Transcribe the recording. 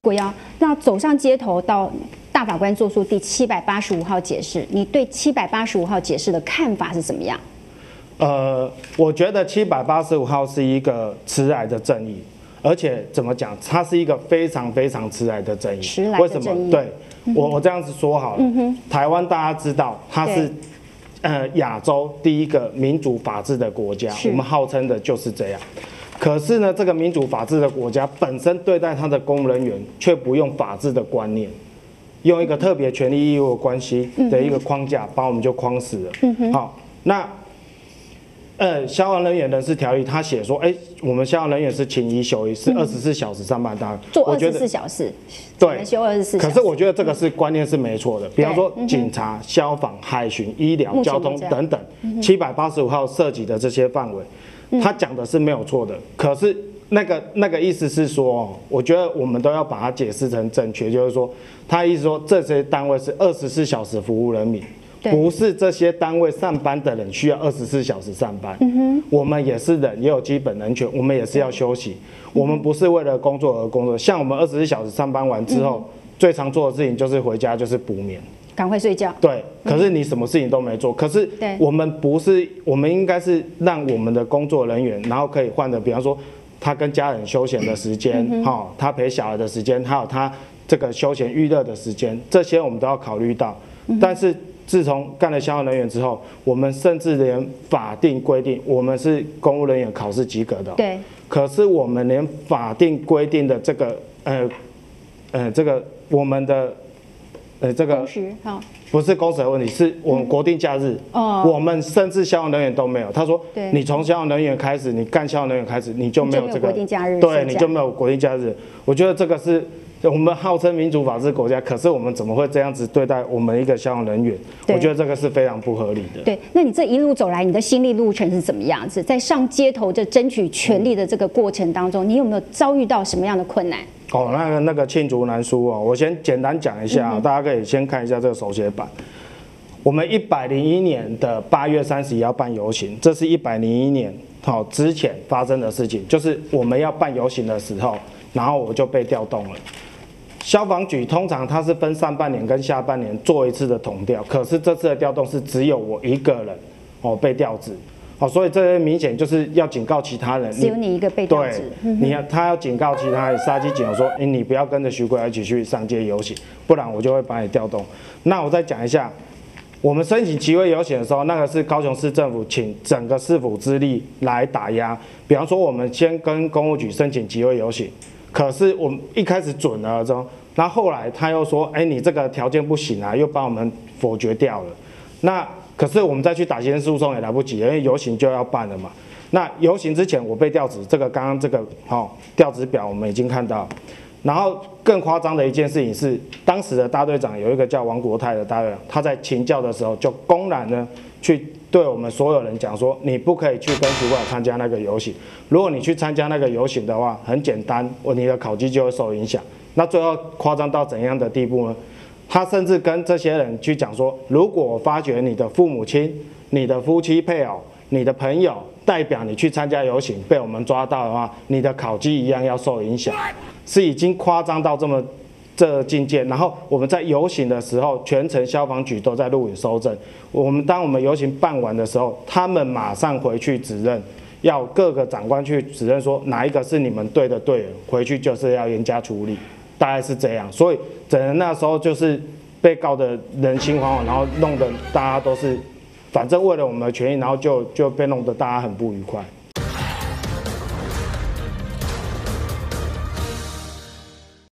果要走上街头到大法官做出第785号解释，你对785号解释的看法是怎么样？ 我觉得785号是一个迟来的正义，而且怎么讲，它是一个非常非常迟来的正义。 迟来的正义。为什么？ 对，我这样子说好了。台湾大家知道，它是亚洲第一个民主法治的国家，我们号称的就是这样。可是呢，这个民主法治的国家本身对待他的公务人员却不用法治的观念，用一个特别权利义务关系的一个框架，把我们就框死了。好，那消防人员人事条例他写说，我们消防人员是勤一休一，是24小时上班当， 做24小时， 对， 休24小时。 可是我觉得这个是观念是没错的，比方说警察、消防、海巡、医疗、交通等等，785号涉及的这些范围。他讲的是没有错的，可是那个意思是说，我觉得我们都要把它解释成正确，就是说，他意思说这些单位是24小时服务人民，不是这些单位上班的人需要24小时上班。我们也是人，也有基本人权，我们也是要休息，我们不是为了工作而工作。像我们24小时上班完之后，最常做的事情就是回家就是补眠。 赶快睡觉。 对，可是你什么事情都没做。可是我们不是，我们应该是让我们的工作人员，然后可以换的，比方说他跟家人休闲的时间，他陪小孩的时间，还有他这个休闲娱乐的时间，这些我们都要考虑到。但是自从干了消防人员之后，我们甚至连法定规定，我们是公务人员考试及格的。 对。 可是我们连法定规定的这个这个我们的。这个不是工时的问题，是我们国定假日，我们甚至消防人员都没有。他说，你从消防人员开始，你干消防人员开始，你就没有这个国定假日， 对，你就没有国定假日。我觉得这个是我们号称民主法治国家，可是我们怎么会这样子对待我们一个消防人员？我觉得这个是非常不合理的。 对，那你这一路走来，你的心理路程是怎么样子？在上街头这争取权利的这个过程当中，你有没有遭遇到什么样的困难？ 那个罄竹难书我先简单讲一下，大家可以先看一下这个手写版。我们101年的8月31要办游行，这是101年之前发生的事情，就是我们要办游行的时候，然后我就被调动了。消防局通常它是分上半年跟下半年做一次的统调，可是这次的调动是只有我一个人被调职。所以这明显就是要警告其他人， 只有你一个被调职。 他要警告其他人，杀鸡警友说，你不要跟着徐贵一起去上街游行，不然我就会把你调动。那我再讲一下，我们申请集会游行的时候，那个是高雄市政府请整个市府之力来打压。比方说，我们先跟公务局申请集会游行，可是我们一开始准了之后，然后后来他又说，你这个条件不行啊，又把我们否决掉了。那可是我们再去打行政诉讼也来不及，因为游行就要办了嘛。那游行之前我被调职，这个刚刚这个调职表我们已经看到。然后更夸张的一件事情是，当时的大队长有一个叫王国泰的大队长，他在请教的时候就公然呢去对我们所有人讲说，你不可以去跟徐贵参加那个游行。如果你去参加那个游行的话，很简单，你的考绩就会受影响。那最后夸张到怎样的地步呢？他甚至跟这些人去讲说，如果我发觉你的父母亲、你的夫妻配偶、你的朋友代表你去参加游行被我们抓到的话，你的考绩一样要受影响，是已经夸张到这境界。然后我们在游行的时候，全程消防局都在录影搜证。当我们游行办完的时候，他们马上回去指认，要各个长官去指认说哪一个是你们队的队员，回去就是要严加处理。大概是这样，所以整个那时候就是被告的人心惶惶，然后弄得大家都是，反正为了我们的权益，然后就被弄得大家很不愉快。